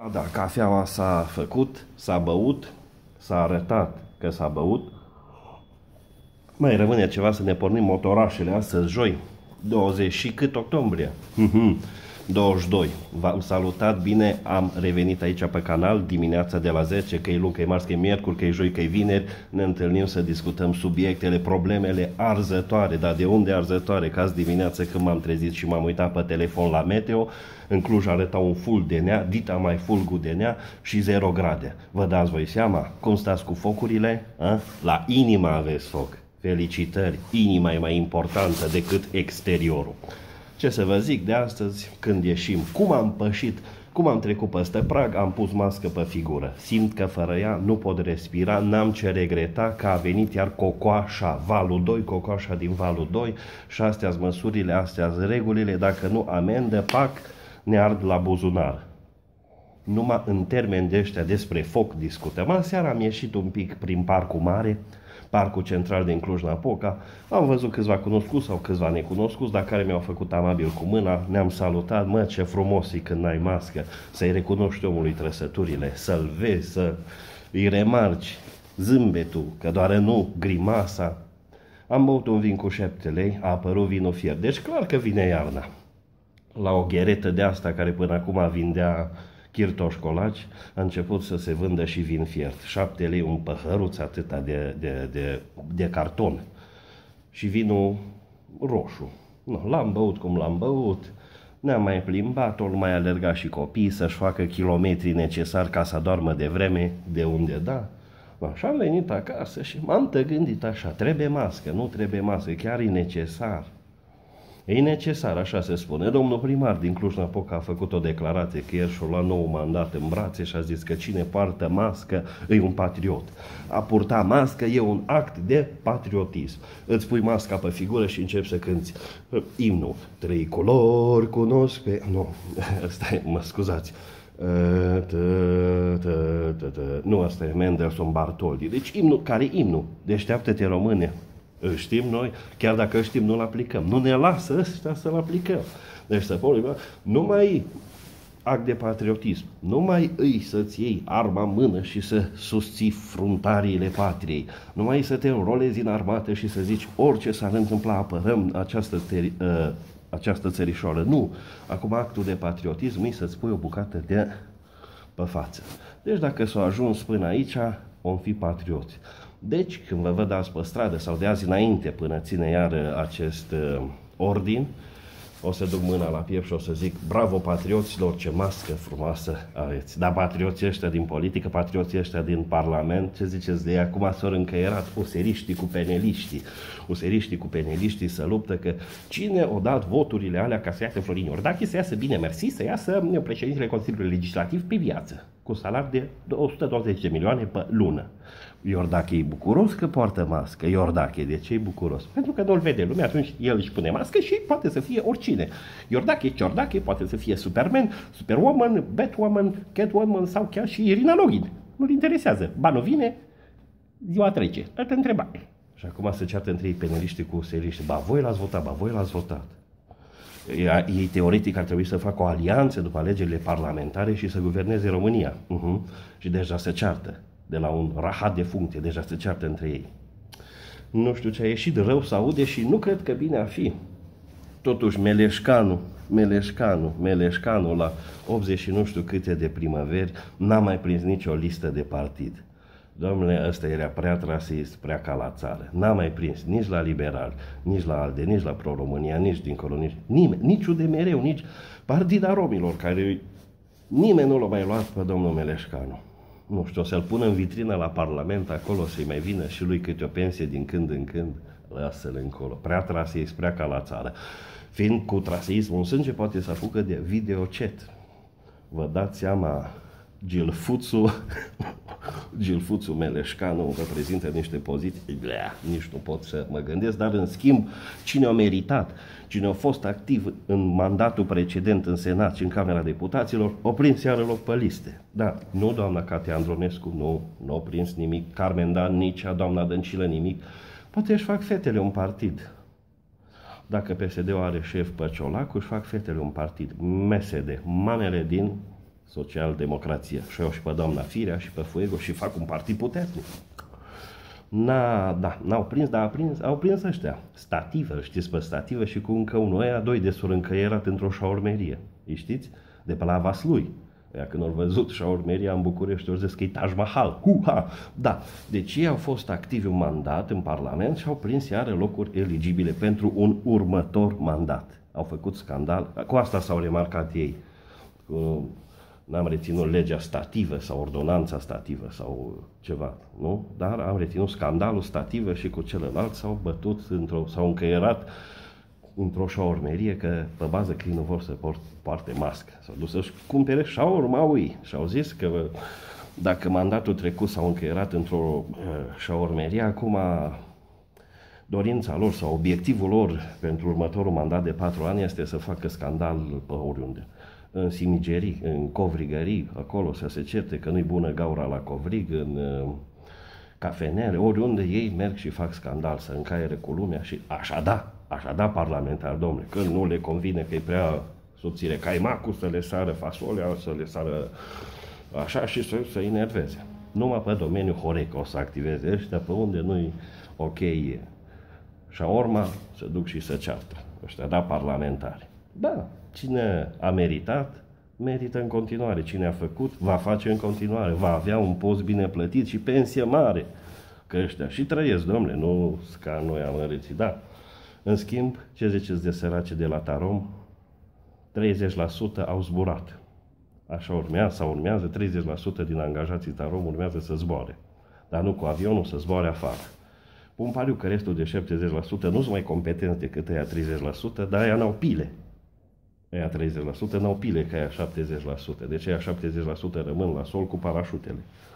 Da, cafeaua s-a făcut, s-a băut, s-a arătat că s-a băut. Mai rămâne ceva să ne pornim motorașele astăzi, joi, 20 și cât octombrie? 22. V-am salutat, bine am revenit aici pe canal dimineața de la 10, că e luni, că e marți, că e miercuri, că e joi, că e vineri. Ne întâlnim să discutăm subiectele, problemele arzătoare. Dar de unde arzătoare? Că azi dimineață când m-am trezit și m-am uitat pe telefon la meteo, în Cluj arăta un full de nea, dita mai fulgul de nea și 0 grade. Vă dați voi seama cum stați cu focurile? A? La inimă aveți foc. Felicitări, inima e mai importantă decât exteriorul. Ce să vă zic de astăzi, când ieșim, cum am pășit, cum am trecut peste prag, am pus mască pe figură. Simt că fără ea nu pot respira, n-am ce regreta că a venit iar cocoașa, valul 2, cocoașa din valul 2 și astea-s măsurile, astea-s regulile, dacă nu amendă, pac, ne ard la buzunar. Numai în termeni de ăștia despre foc discutăm. Aseară am ieșit un pic prin Parcul Mare, Parcul Central din Cluj-Napoca, am văzut câțiva cunoscuți sau câțiva necunoscuți, dar care mi-au făcut amabil cu mâna, ne-am salutat, mă, ce frumos e când n-ai mască, să-i recunoști omului trăsăturile, să-l vezi, să îi remarci zâmbetul, că doar nu grimasa. Am băut un vin cu 7 lei, a apărut vinul fiert, deci clar că vine iarna. La o gheretă de asta care până acum vindea chirtoși colaci, a început să se vândă și vin fiert. 7 lei un păhăruț atâta de carton. Și vinul roșu. No, l-am băut cum l-am băut, ne-am mai plimbat, ori mai alergat și copiii să-și facă kilometrii necesari ca să doarmă de vreme, de unde da. Și am venit acasă și m-am gândit așa, trebuie mască, nu trebuie mască, chiar e necesar. E necesar, așa se spune. Domnul primar din Cluj-Napoca a făcut o declarație că ieri și-a luat nou mandat în brațe și a zis că cine poartă mască e un patriot. A purta mască e un act de patriotism. Îți pui masca pe figură și începi să cânti imnul. 3 culori cunosc pe... Nu, stai, mă scuzați. Nu, asta e Mendelssohn Bartholdi. Deci imnul, care imnul? Deșteaptă-te, române. Îl știm noi, chiar dacă îl știm, nu-l aplicăm. Nu ne lasă ăsta să-l aplicăm. Deci să punem, nu mai act de patriotism, nu mai îi să-ți iei arma în mână și să susții fruntariile patriei, nu mai să te înrolezi în armată și să zici orice s-ar întâmpla, apărăm această țărișoară. Nu, acum actul de patriotism e să-ți pui o bucată de pe față. Deci dacă s-a ajuns până aici, om fi patrioți. Deci, când vă văd azi pe stradă sau de azi înainte, până ține iar acest ordin, o să duc mâna la piept și o să zic bravo patrioților, ce mască frumoasă aveți. Dar patrioții ăștia din politică, patrioții ăștia din Parlament, ce ziceți de ei? Acum s-au încăierat useriștii cu peneliștii. Useriștii cu peneliștii să luptă că cine o dat voturile alea ca să iasă Florin Iordache, să iasă bine, mersi, să iasă președintele Consiliului Legislativ pe viață, cu salariu de 120 de milioane pe lună. Iordache e bucuros că poartă mască. Iordache, de ce e bucuros? Pentru că nu-l vede lumea, atunci el își pune mască și poate să fie oricine. Iordache, Ciordache, poate să fie Superman, Superwoman, Batwoman, Catwoman sau chiar și Irina Login. Nu-l interesează. Banul vine, ziua trece. Altă întrebare. Și acum se ceartă între ei peneliștii cu seriști. Ba voi l-ați votat, ba voi l-ați votat. Ei teoretic ar trebui să facă o alianță după alegerile parlamentare și să guverneze România. Și deja se ceartă. De la un rahat de funcție, deja se ceartă între ei. Nu știu ce a ieșit rău să aude și nu cred că bine a fi. Totuși, Meleșcanu, la 80 și nu știu câte de primăveri, n-a mai prins nicio listă de partid. Domnule, ăsta era prea trasist, prea ca la țară. N-a mai prins nici la Liberal, nici la ALDE, nici la Pro-România, nici dincolo, nici UDMR, nici Partida Romilor, care nimeni nu l-a mai luat pe domnul Meleșcanu. Nu știu, o să-l pună în vitrină la Parlament, acolo să-i mai vină și lui câte o pensie din când în când, lasă-l încolo. Prea traseist, prea ca la țară. Fiind cu traseismul în sânge, poate să apucă de videochat. Vă dați seama, Gilfuțu Meleșcanu reprezintă niște poziții, nici nu pot să mă gândesc, dar în schimb, cine a meritat, cine a fost activ în mandatul precedent în Senat și în Camera Deputaților, o prins iară loc pe liste. Da, nu doamna Catea Andronescu, nu a prins nimic, Carmen Dan, nici doamna Dăncilă nimic. Poate își fac fetele un partid. Dacă PSD-ul are șef pe Ciolacu, își fac fetele un partid. MSD, mamele din social-democrație. Și eu și pe doamna Firea și pe Fuego și fac un partid puternic. N-au prins, dar au prins ăștia. Stativă, știți pe stativă și cu încă unul. Ăia doi de s-au încăierat într-o șaurmerie. Îi știți? De pe la Vaslui. Ăia când au văzut șaurmeria în București, au zis că e Taj Mahal. Hu-ha! Da. Deci ei au fost activi un mandat în Parlament și au prins iară locuri eligibile pentru un următor mandat. Au făcut scandal. Cu asta s-au remarcat ei. N-am reținut legea stativă sau ordonanța stativă sau ceva, nu? Dar am reținut scandalul stativă și cu celălalt s-au bătut, s-au încăierat într-o șaurmerie că pe bază că ei nu vor să poarte mască. S-au dus să-și cumpere șaurmaui și au zis că dacă mandatul trecut s-au încăierat într-o șaurmerie, acum dorința lor sau obiectivul lor pentru următorul mandat de 4 ani este să facă scandal pe oriunde. În Simigerii, în covrigării, acolo să se certe că nu-i bună gaura la covrig, în cafenele, oriunde ei merg și fac scandal, să încaiere cu lumea și așa da parlamentar, domnule, când nu le convine că e prea subțire caimacul, să le sară fasolea, să le sară așa și să enerveze. Numai pe domeniul Horeca o să activeze ăștia, pe unde nu-i ok șaorma, se duc și se ceartă. Ăștia da parlamentari. Da, cine a meritat, merită în continuare. Cine a făcut, va face în continuare. Va avea un post bine plătit și pensie mare. Că ăștia și trăiesc, domnule, nu ca noi am înrețit. Da. În schimb, ce ziceți de sărace de la Tarom? 30% au zburat. Așa urmează, 30% din angajații Tarom urmează să zboare. Dar nu cu avionul, să zboare afară. Pun pariu că restul de 70% nu sunt mai competenți decât aia 30%, dar aia n-au pile. Aia 30% n-au pile ca aia 70%. Deci aia 70% rămân la sol cu parașutele.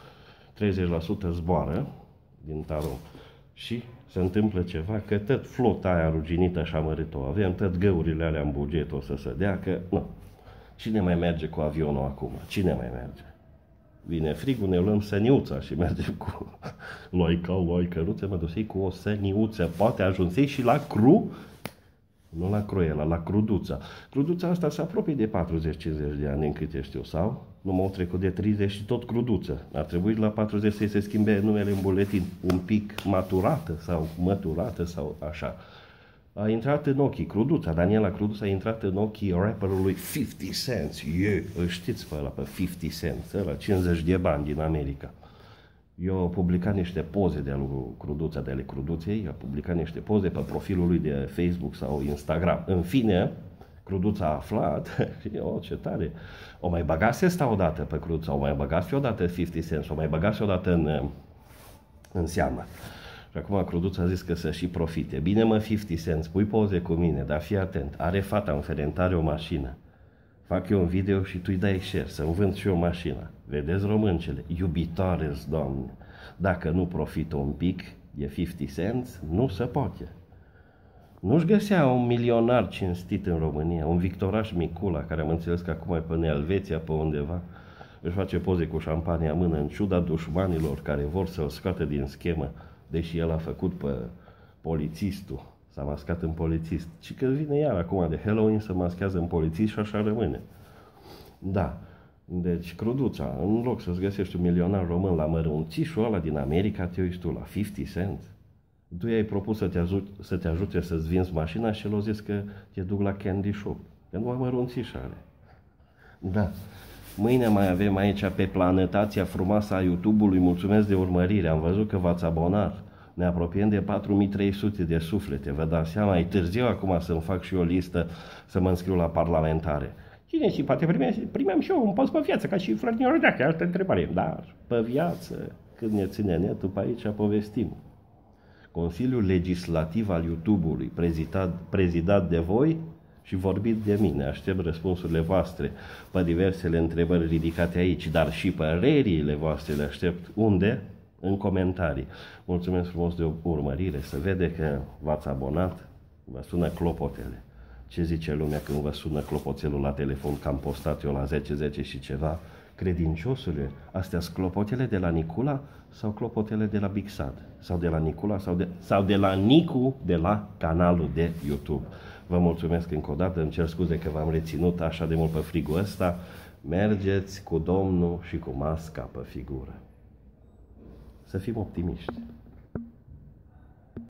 30% zboară din Tarom. Și se întâmplă ceva, că tot flota aia ruginită așa amărât-o avem, tot găurile alea în buget o să se dea, că nu. Cine mai merge cu avionul acum? Cine mai merge? Vine frigul, ne luăm săniuța și mergem cu loicăruțe, mă dusei cu o săniuță. Poate ajunsei și la cru, nu la Cruela, la Cruduța. Cruduța asta se apropie de 40-50 de ani, în câte știu, sau? Nu m-au trecut de 30 și tot Cruduță. Ar trebui la 40 să se schimbe numele în buletin, un pic maturată sau măturată sau așa. A intrat în ochii Cruduța, Daniela Cruduța a intrat în ochii rapperului 50 Cent. Îl știți pe ăla, pe 50 Cent, ăla 50 de bani din America. Eu am publicat niște poze de lui Cruduța, de ale Cruduței, a publicat niște poze pe profilul lui de Facebook sau Instagram. În fine, Cruduța a aflat și ce tare, o mai băgase asta odată pe Cruduța, o mai băgase odată 50 Cent, o mai băgase odată în seamă. Și acum Cruduța a zis că să și profite. Bine mă, 50 Cent, pui poze cu mine, dar fii atent, are fata în Ferentare o mașină. Fac eu un video și tu îi dai share, să-mi vând și eu mașina. Vedeți, româncele, iubitoare-s, Doamne, dacă nu profită un pic de 50 Cent, nu se poate. Nu-și găsea un milionar cinstit în România, un Victoraș Micula, care am înțeles că acum e până Elveția, pe undeva, își face poze cu șampania în mână, în ciuda dușmanilor care vor să-l scoată din schemă, deși el a făcut pe polițistul, s-a mascat în polițist. Și că vine iar acum de Halloween, se maschează în polițist și așa rămâne. Da. Deci, Cruduța, în loc să-ți găsești un milionar român la mărunțișul ăla din America, te uiți tu la 50 Cent. Tu i-ai propus să te ajute să-ți vinzi mașina și el a zis că te duc la candy shop. Că nu am mărunțiș are. Da. Mâine mai avem aici pe planetația frumoasă a YouTube-ului. Mulțumesc de urmărire. Am văzut că v-ați abonat. Ne apropiem de 4300 de suflete. Vă dați seama, e târziu acum să-mi fac și o listă să mă înscriu la parlamentare. Cine și poate primeam și eu un post pe viață, ca și Florin Iordache, altă întrebare. Dar pe viață, când ne ține netul, pe aici povestim. Consiliul Legislativ al YouTube-ului, prezidat de voi și vorbit de mine. Aștept răspunsurile voastre pe diversele întrebări ridicate aici, dar și părerile voastre le aștept. Unde? În comentarii. Mulțumesc frumos de urmărire. Se vede că v-ați abonat, vă sună clopotele. Ce zice lumea când vă sună clopoțelul la telefon, că am postat eu la 10 și ceva? Credinciosule, astea sunt clopotele de la Nicula sau clopotele de la Big Sad? Sau de la Nicula sau de la Nicu de la canalul de YouTube. Vă mulțumesc încă o dată, îmi cer scuze că v-am reținut așa de mult pe frigul ăsta. mergeți cu Domnul și cu masca pe figură. Să fim optimiști.